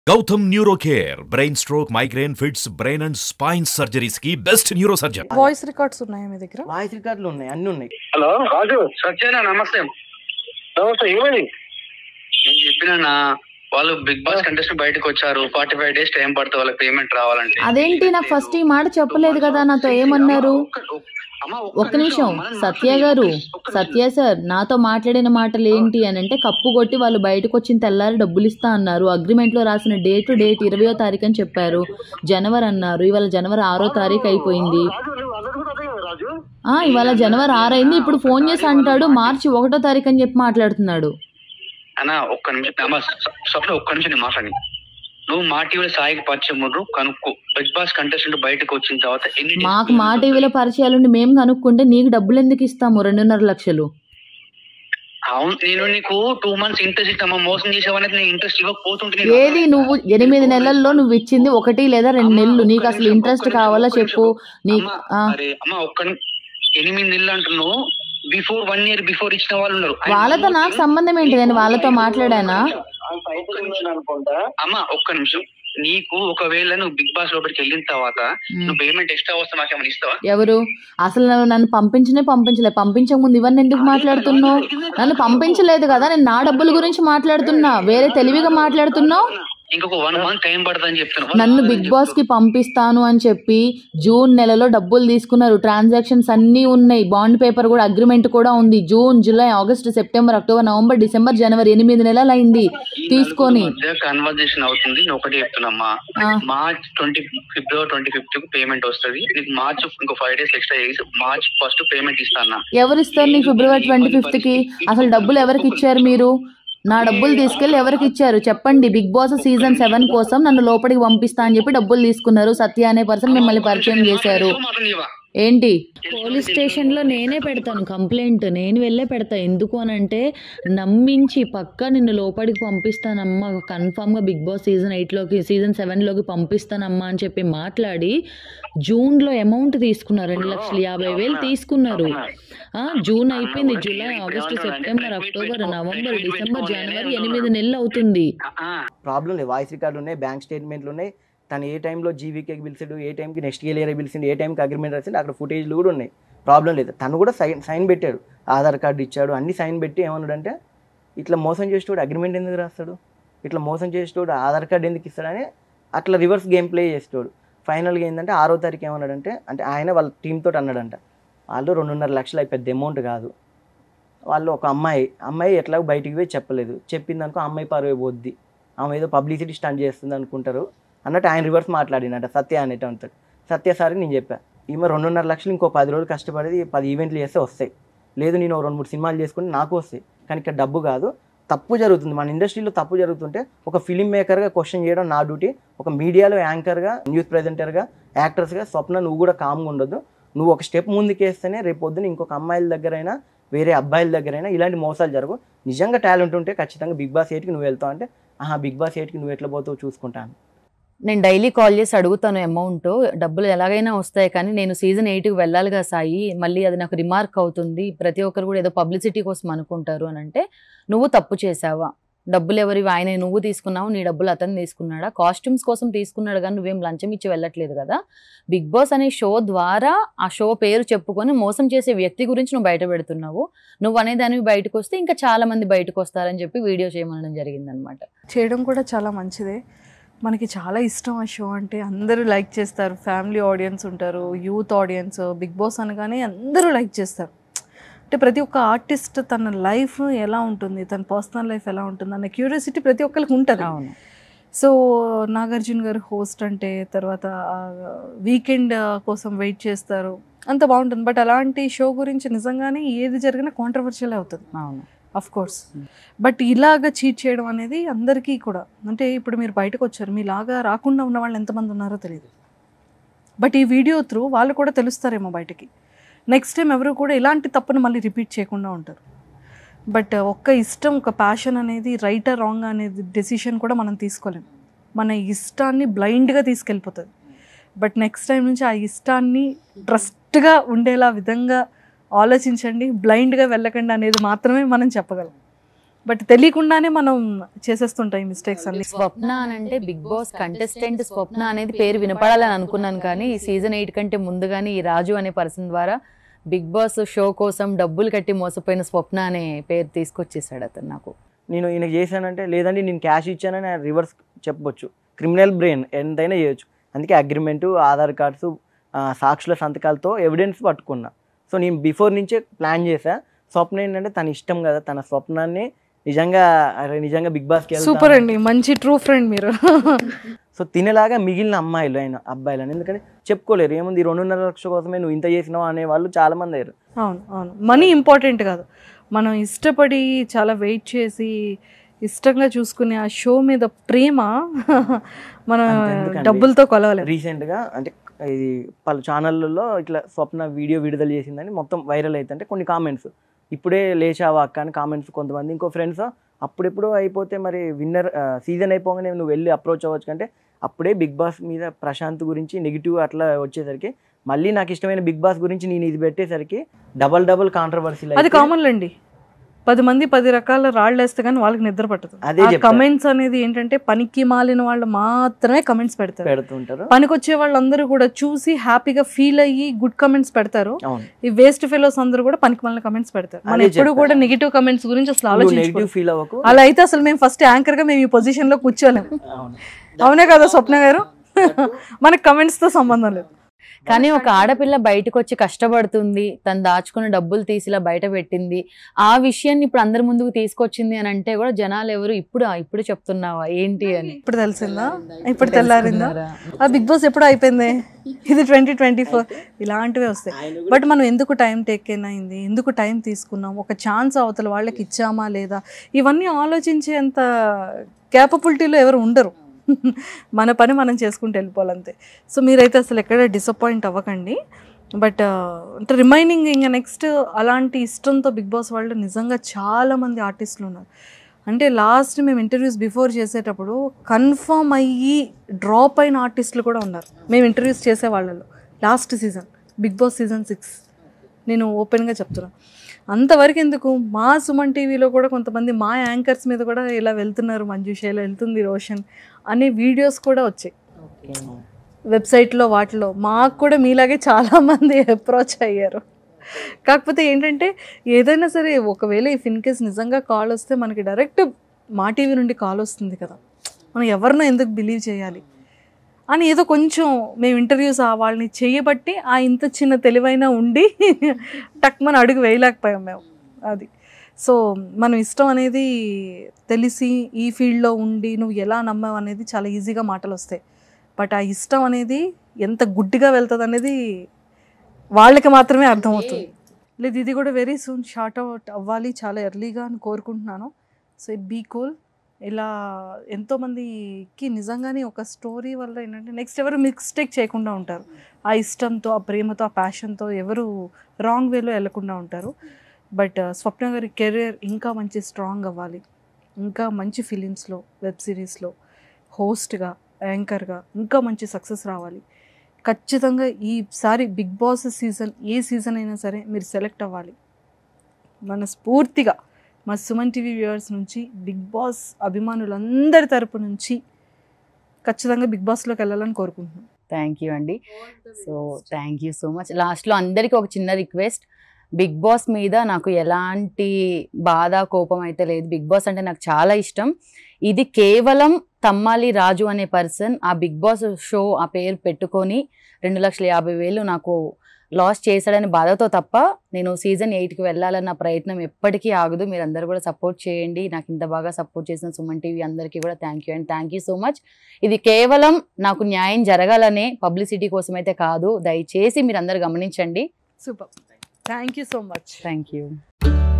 Gautam Neurocare, brain stroke, migraine, fits, brain and spine surgeries की best neurosurgeon. Voice records ఉన్నాయా మీ దగ్గర? Voice రికార్డులు ఉన్నాయి, అన్ని ఉన్నాయి. హలో రాజు, సత్యేనా? నమస్తే. నమస్తే, ఏమైంది? నేను చెప్పినా వాళ్ళు బిగ్ బాస్ కంటెస్టెంట్ బయటకు వచ్చారు. 45 days టైం పడుతుంది వాళ్ళకి పేమెంట్ రావాలంటే. అదేంటి నాకు ఫస్ట్ ఈ మాట చెప్పలేదు కదా, నాతో ఏమన్నారు? ఒక్క నిమిషం సత్య గారు, సత్య సార్ నాతో మాట్లాడిన మాటలు ఏంటి అని అంటే, కప్పు కొట్టి వాళ్ళు బయటకు వచ్చిన తెల్లారి డబ్బులు ఇస్తా అన్నారు. అగ్రిమెంట్ లో రాసిన డేట్ 20వ తారీఖు అని చెప్పారు. జనవరి అన్నారు, ఇవాళ జనవరి 6వ తారీఖు అయిపోయింది. ఇవాళ జనవరి 6 అయింది. ఇప్పుడు ఫోన్ చేసి అంటాడు మార్చి 1వ తారీఖు అని చెప్పి మాట్లాడుతున్నాడు. అన్నా ఒక్క నిమిషం స్వప్న, ఒక్క నిమిషం నేను మాట్లాడి. నువ్వు మా టీవీలో సాయికి పరిచయం కనుక్కో. బిగ్ బాస్ కంటెస్టెంట్ బయటకు వచ్చిన తర్వాత మాకు మా టీవీలో పరిచయాలుండి మేము కనుక్కుంటే నీకు డబ్బులు ఎందుకు ఇస్తాము? 2.5 లక్షలు. అవును, నేను నీకు 2 months ఇంట్రెస్ట్ ఇస్తామా? మోసం చేసావనేది నేను ఇంట్రెస్ట్ ఇవ్వకపోతుంటే ఏది నువ్వు 8 నెలల్లో నువ్వు ఇచ్చింది 1 లేదా 2 నెలలు. నీకు అసలు ఇంట్రెస్ట్ కావాలా చెప్పు. నీకు అమ్మ ఒక్క 8 నెలలు అంటున్నావు. బిఫోర్ 1 year బిఫోర్ ఇచ్చిన వాళ్ళు ఉన్నారు. వాళ్ళతో నాకు సంబంధం ఏంటి? నేను వాళ్ళతో మాట్లాడానా? అమ్మ ఒక్క నిమిషం. నీకు ఒకవేళ నువ్వు బిగ్ బాస్ లోపలికి వెళ్ళిన తర్వాత నువ్వు పేమెంట్ ఎక్స్ట్రా వస్తే మాకేమైనా ఇస్తావా? ఎవరు అసలు నన్ను పంపించలేదు. పంపించక ముందు ఇవన్నీ ఎందుకు మాట్లాడుతున్నావు? నన్ను పంపించలేదు కదా, నేను నా డబ్బుల గురించి మాట్లాడుతున్నా. వేరే తెలివిగా మాట్లాడుతున్నావు. ఇంకొక 1 month టైం పడుతుందని చెప్తున్నా. నన్ను బిగ్ బాస్ కి పంపిస్తాను అని చెప్పి జూన్ నెలలో డబ్బులు తీసుకున్నారు. ట్రాన్సాక్షన్స్ అన్ని ఉన్నాయి. బాండ్ పేపర్ కూడా, అగ్రిమెంట్ కూడా ఉంది. June, July, August, September, October, November, December, జనవరి 8 నెలలు అయింది తీసుకొని. కన్వర్జేషన్ అవుతుంది. ఒకటి చెప్తున్నా, మార్చ్ ఫిబ్రవరి 25th పేమెంట్ వస్తుంది. నీకు మార్చ్ ఇంకో 5 days ఎక్స్ట్రా చేసి మార్చ్ 1st పేమెంట్ ఇస్తాను. ఎవరు ఇస్తారు నీకు ఫిబ్రవరి 25th కి? అసలు డబ్బులు ఎవరికి ఇచ్చారు మీరు? నా డబ్బులు తీసుకెళ్లి ఎవరికి ఇచ్చారు చెప్పండి? బిగ్ బాస్ సీజన్ 7 కోసం నన్ను లోపలికి పంపిస్తా అని చెప్పి డబ్బులు తీసుకున్నారు. సత్య అనే పర్సన్ మిమ్మల్ని పరిచయం చేశారు. ఏంటి? పోలీస్ స్టేషన్ లో నేనే పెడతాను కంప్లైంట్, నేను వెళ్ళే పెడతా. ఎందుకు అని అంటే, నమ్మించి పక్కా నిన్ను లోపలికి పంపిస్తానమ్మా, కన్ఫామ్ గా బిగ్ బాస్ సీజన్ 8లోకి సీజన్ 7లోకి పంపిస్తానమ్మా అని చెప్పి మాట్లాడి జూన్ లో అమౌంట్ తీసుకున్నారు. 2,50,000 తీసుకున్నారు. జూన్ అయిపోయింది, July, August, September, October, November, December, జనవరి 8 నెలలు అవుతుంది. ప్రాబ్లం లేదు. వాయిస్ రికార్డు ఉన్నాయి, బ్యాంక్ స్టేట్మెంట్లు ఉన్నాయి. తను ఏ టైంలో జీవీకేకి పిలిచాడు, ఏ టైంకి నెక్స్ట్ ఇయర్ పిలిచిండు, ఏ టైంకి అగ్రిమెంట్ రాసిండు, అక్కడ ఫుటేజ్లు కూడా ఉన్నాయి. ప్రాబ్లం లేదు. తను కూడా సైన్ పెట్టాడు, ఆధార్ కార్డు ఇచ్చాడు, అన్ని సైన్ పెట్టి ఏమన్నాడంటే, ఇట్లా మోసం చేసేటోడు అగ్రిమెంట్ ఎందుకు రాస్తాడు, ఇట్లా మోసం చేసేటోడు ఆధార్ కార్డు ఎందుకు ఇస్తాడని అట్లా రివర్స్ గేమ్ ప్లే చేసేటోడు. ఫైనల్గా ఏంటంటే 6వ తారీఖు ఏమన్నాడంటే, అంటే ఆయన వాళ్ళ టీంతో అన్నాడంట, వాళ్ళు 2.5 లక్షలు పెద్ద అమౌంట్ కాదు. వాళ్ళు ఒక అమ్మాయి ఎట్లా బయటికి పోయి చెప్పలేదు. చెప్పిందనుకో అమ్మాయి పరువు పోద్ది, ఆమె ఏదో పబ్లిసిటీ స్టంట్ చేస్తుంది అనుకుంటారు అన్నట్టు ఆయన రివర్స్ మాట్లాడినట్ట సత్య అనేట అంటాడు. సత్య సార్ నేను చెప్పా, ఈమె 2.5 లక్షలు ఇంకో 10 రోజులు కష్టపడేది 10 ఈవెంట్లు చేస్తే వస్తాయి. లేదు నేను 2-3 సినిమాలు చేసుకుని నాకు వస్తాయి. కానీ ఇక్కడ డబ్బు కాదు, తప్పు జరుగుతుంది. మన ఇండస్ట్రీలో తప్పు జరుగుతుంటే ఒక ఫిలిం మేకర్గా క్వశ్చన్ చేయడం నా డ్యూటీ. ఒక మీడియాలో యాంకర్గా, న్యూస్ ప్రెజెంటర్గా, యాక్టర్స్గా స్వప్న నువ్వు కూడా కామ్గా ఉండొద్దు. నువ్వు ఒక స్టెప్ ముందుకేస్తేనే రేపు పొద్దున ఇంకొక అమ్మాయిల దగ్గరైనా వేరే అబ్బాయిల దగ్గరైనా ఇలాంటి మోసాలు జరగవు. నిజంగా టాలెంట్ ఉంటే ఖచ్చితంగా బిగ్ బాస్ 8కి నువ్వు వెళ్తావు అంటే, బిగ్ బాస్ 8కి నువ్వు ఎట్లా పోతావు చూసుకుంటాను. నేను డైలీ కాల్ చేసి అడుగుతాను అమౌంట్, డబ్బులు ఎలాగైనా వస్తాయి, కానీ నేను సీజన్ 8కి వెళ్ళాలిగా సాయి, మళ్ళీ అది నాకు రిమార్క్ అవుతుంది, ప్రతి ఒక్కరు కూడా ఏదో పబ్లిసిటీ కోసం అనుకుంటారు అని అంటే, నువ్వు తప్పు చేసావా? డబ్బులు ఎవరివి? ఆయన నువ్వు తీసుకున్నావు, నీ డబ్బులు అతను తీసుకున్నాడా? కాస్ట్యూమ్స్ కోసం తీసుకున్నాడు కానీ నువ్వేం లంచం ఇచ్చి వెళ్ళట్లేదు కదా. బిగ్ బాస్ అనే షో ద్వారా ఆ షో పేరు చెప్పుకొని మోసం చేసే వ్యక్తి గురించి నువ్వు బయట పెడుతున్నావు. నువ్వు అనేదానివి బయటకు వస్తే ఇంకా చాలా మంది బయటకు వస్తారని చెప్పి వీడియో చేయమనడం జరిగిందనమాట. చేయడం కూడా చాలా మంచిదే. మనకి చాలా ఇష్టం ఆ షో అంటే, అందరూ లైక్ చేస్తారు. ఫ్యామిలీ ఆడియన్స్ ఉంటారు, యూత్ ఆడియన్స్. బిగ్ బాస్ అనగానే అందరూ లైక్ చేస్తారు. అంటే ప్రతి ఒక్క ఆర్టిస్ట్ తన లైఫ్ ఎలా ఉంటుంది, తన పర్సనల్ లైఫ్ ఎలా ఉంటుంది అన్న క్యూరియాసిటీ ప్రతి ఒక్కరికి ఉంటుంది. సో నాగార్జున గారు హోస్ట్ అంటే, తర్వాత వీకెండ్ కోసం వెయిట్ చేస్తారు, అంత బాగుంటుంది. బట్ అలాంటి షో గురించి నిజంగానే ఏది జరిగినా కాంట్రవర్షియల్ అవుతుంది, అఫ్ కోర్స్. బట్ ఇలాగ చీట్ చేయడం అనేది అందరికీ కూడా, అంటే ఇప్పుడు మీరు బయటకు వచ్చారు, మీలాగా రాకుండా ఉన్న వాళ్ళు ఎంతమంది ఉన్నారో తెలియదు. బట్ ఈ వీడియో త్రూ వాళ్ళు కూడా తెలుస్తారేమో బయటకి. నెక్స్ట్ టైం ఎవరు కూడా ఇలాంటి తప్పును మళ్ళీ రిపీట్ చేయకుండా ఉంటారు. బట్ ఒక్క ఇష్టం, ఒక ప్యాషన్ అనేది రైట్ ఆర్ రాంగ్ అనేది డెసిషన్ కూడా మనం తీసుకోలేం. మన ఇష్టాన్ని బ్లైండ్గా తీసుకెళ్ళిపోతుంది. బట్ నెక్స్ట్ టైం నుంచి ఆ ఇష్టాన్ని ట్రస్ట్గా ఉండేలా విధంగా ఆలోచించండి, బ్లైండ్గా వెళ్ళకండి అనేది మాత్రమే మనం చెప్పగలం. బట్ తెలియకుండానే మనం చేసేస్తుంటాం మిస్టేక్స్ అన్ని. స్వప్న అని అంటే బిగ్ బాస్ కంటెస్టెంట్ స్వప్న అనేది పేరు వినపడాలని అనుకున్నాను, కానీ ఈ సీజన్ 8 కంటే ముందుగానే ఈ రాజు అనే పర్సన్ ద్వారా బిగ్ బాస్ షో కోసం డబ్బులు కట్టి మోసపోయిన స్వప్న అనే పేరు తీసుకొచ్చేసాడు అతను నాకు. నేను ఈయనకి చేశానంటే లేదండి నేను క్యాష్ ఇచ్చానని రివర్స్ చెప్పొచ్చు. క్రిమినల్ బ్రెయిన్ ఎంతైనా చేయొచ్చు. అందుకే అగ్రిమెంటు, ఆధార్ కార్డ్స్, సాక్షుల సంతకాలతో ఎవిడెన్స్ పట్టుకున్నా. సో నేను బిఫోర్ నుంచే ప్లాన్ చేశా. స్వప్న ఏంటంటే తన ఇష్టం కదా, తన స్వప్నాన్ని నిజంగా బిగ్ బాస్కి సూపర్ అండి, మంచి ట్రూ ఫ్రెండ్ మీరు. సో తినేలాగా మిగిలిన అబ్బాయిలు ఎందుకంటే చెప్పుకోలేరు, ఏముంది 2.5 లక్షల కోసమే నువ్వు ఇంత చేసినావు అనే వాళ్ళు చాలా మంది అయ్యారు. అవును, మనీ ఇంపార్టెంట్ కాదు, మనం ఇష్టపడి చాలా వెయిట్ చేసి ఇష్టంగా చూసుకునే ఆ షో మీద ప్రేమ మన డబ్బులతో కొలవలేదు. రీసెంట్గా అంటే ఇది పలు ఛానళ్ళలో ఇట్లా స్వప్న వీడియో విడుదల చేసిందని మొత్తం వైరల్ అవుతుంటే కొన్ని కామెంట్స్, ఇప్పుడే లేచావా అక్క అని కామెంట్స్ కొంతమంది. ఇంకో ఫ్రెండ్స్ అప్పుడెప్పుడు అయిపోతే మరి విన్నర్ సీజన్ అయిపోగానే నువ్వు వెళ్ళి అప్రోచ్ అవ్వచ్చు కంటే అప్పుడే బిగ్ బాస్ మీద ప్రశాంత్ గురించి నెగిటివ్ అట్లా వచ్చేసరికి మళ్ళీ నాకు ఇష్టమైన బిగ్ బాస్ గురించి నేను ఇది పెట్టేసరికి డబల్ కాంట్రవర్సీ. అది కామన్ అండి, 10 మంది 10 రకాల రాళ్ళు వేస్తే కానీ వాళ్ళకి నిద్ర పట్టదు. కమెంట్స్ అనేది ఏంటంటే పనికి మాలిన వాళ్ళు మాత్రమే కమెంట్స్ పెడుతుంటారు. పనికి వచ్చే వాళ్ళందరూ కూడా చూసి హ్యాపీగా ఫీల్ అయ్యి గుడ్ కమెంట్స్ పెడతారు. ఈ వేస్ట్ ఫెలోస్ అందరూ కూడా పనికి మాలిన కమెంట్స్ పెడతారు. మనం ఎప్పుడు కూడా నెగిటివ్ కమెంట్స్ గురించి అసలు ఆలోచించుకోవాలి. అలా అయితే అసలు మేము ఫస్ట్ యాంకర్ గా మేము ఈ పొజిషన్ లో కూర్చోలేము. అవునే కదా స్వప్న గారు? మనకి కమెంట్స్ తో సంబంధం లేదు. కానీ ఒక ఆడపిల్ల బయటకు వచ్చి కష్టపడుతుంది, తను దాచుకున్న డబ్బులు తీసిలా బయట పెట్టింది, ఆ విషయాన్ని ఇప్పుడు అందరి ముందుకు తీసుకొచ్చింది అని అంటే కూడా జనాలు ఎవరు ఇప్పుడు చెప్తున్నావా ఏంటి అని ఇప్పుడు తెలిసిందా, ఇప్పుడు తెల్లారిందా? ఆ బిగ్ బాస్ ఎప్పుడు అయిపోయింది, ఇది 2024. ఇలాంటివే వస్తాయి. బట్ మనం ఎందుకు టైం టేకెన్ అయింది, ఎందుకు టైం తీసుకున్నాం, ఒక ఛాన్స్ అవతల వాళ్ళకి ఇచ్చామా లేదా, ఇవన్నీ ఆలోచించేంత క్యాపబిలిటీలో ఎవరు ఉండరు. మన పని మనం చేసుకుంటూ వెళ్ళిపోవాలంతే. సో మీరైతే అసలు ఎక్కడ డిసప్పాయింట్ అవ్వకండి. బట్ అంటే రిమైనింగ్ ఇంకా నెక్స్ట్ అలాంటి ఇష్టంతో బిగ్ బాస్ వాళ్ళు నిజంగా చాలామంది ఆర్టిస్టులు ఉన్నారు. అంటే లాస్ట్ మేము ఇంటర్వ్యూస్ బిఫోర్ చేసేటప్పుడు కన్ఫర్మ్ అయ్యి డ్రాప్ అయిన ఆర్టిస్టులు కూడా ఉన్నారు మేము ఇంటర్వ్యూస్ చేసే వాళ్ళలో. Last season big boss season 6 నేను ఓపెన్గా చెప్తున్నాను. అంతవరకు ఎందుకు, మా సుమన్ టీవీలో కూడా కొంతమంది మా యాంకర్స్ మీద కూడా ఇలా వెళ్తున్నారు, మంజుష ఇలా వెళ్తుంది, రోషన్ అనే వీడియోస్ కూడా వచ్చాయి వెబ్సైట్లో. వాటిలో మాకు కూడా మీలాగే చాలామంది అప్రోచ్ అయ్యారు. కాకపోతే ఏంటంటే ఏదైనా సరే ఒకవేళ ఇఫ్ ఇన్ కేస్ నిజంగా కాల్ వస్తే మనకి డైరెక్ట్ మా టీవీ నుండి కాల్ వస్తుంది కదా, మనం ఎవరినో ఎందుకు బిలీవ్ చేయాలి అని ఏదో కొంచెం మేము ఇంటర్వ్యూస్ వాళ్ళని చేయబట్టి ఆ ఇంత చిన్న తెలివైన ఉండి టక్మని అడుగు వేయలేకపోయాం మేము. అది సో మనం ఇష్టం అనేది తెలిసి ఈ ఫీల్డ్లో ఉండి నువ్వు ఎలా నమ్మావు అనేది చాలా ఈజీగా మాటలు వస్తాయి. బట్ ఆ ఇష్టం అనేది ఎంత గుడ్డిగా వెళ్తుంది అనేది వాళ్ళకి మాత్రమే అర్థమవుతుంది. లేదు ఇది కూడా వెరీ సూన్ షార్ట్ అవుట్ అవ్వాలి చాలా ఎర్లీగా అని కోరుకుంటున్నాను. So be cool. ఇలా ఎంతోమందికి నిజంగానే ఒక స్టోరీ వల్ల ఏంటంటే నెక్స్ట్ ఎవరు మిస్టేక్ చేయకుండా ఉంటారు. ఆ ఇష్టంతో, ఆ ప్రేమతో, ఆ ప్యాషన్తో ఎవరు రాంగ్ వేలో వెళ్ళకుండా ఉంటారు. బట్ స్వప్న గారి కెరీర్ ఇంకా మంచి స్ట్రాంగ్ అవ్వాలి, ఇంకా మంచి ఫిలిమ్స్లో, వెబ్ సిరీస్లో హోస్ట్గా, యాంకర్గా ఇంకా మంచి సక్సెస్ రావాలి. ఖచ్చితంగా ఈసారి బిగ్ బాస్ సీజన్ ఏ సీజన్ అయినా సరే మీరు సెలెక్ట్ అవ్వాలి. మనస్ఫూర్తిగా మా సుమన్ టీవీ వ్యూవర్స్ నుంచి, బిగ్ బాస్ అభిమానులందరి తరపు నుంచి ఖచ్చితంగా బిగ్ బాస్లోకి వెళ్ళాలని కోరుకుంటున్నాను. థ్యాంక్ యూ అండి. So thank you so much. లాస్ట్లో అందరికీ ఒక చిన్న రిక్వెస్ట్, బిగ్ బాస్ మీద నాకు ఎలాంటి బాధ కోపం అయితే లేదు. బిగ్ బాస్ అంటే నాకు చాలా ఇష్టం. ఇది కేవలం తమ్మాలి రాజు అనే పర్సన్ ఆ బిగ్ బాస్ షో ఆ పేరు పెట్టుకొని 2,50,000 నాకు లాస్ చేశాడని బాధతో తప్ప నేను సీజన్ 8కి వెళ్ళాలన్న ప్రయత్నం ఎప్పటికీ ఆగదు. మీరు అందరూ కూడా సపోర్ట్ చేయండి. నాకు ఇంత బాగా సపోర్ట్ చేసిన సుమన్ టీవీ అందరికీ కూడా thank you and thank you so much. ఇది కేవలం నాకు న్యాయం జరగాలనే పబ్లిసిటీ కోసం అయితే కాదు, దయచేసి మీరు అందరూ గమనించండి. Super, thank you so much. Thank you.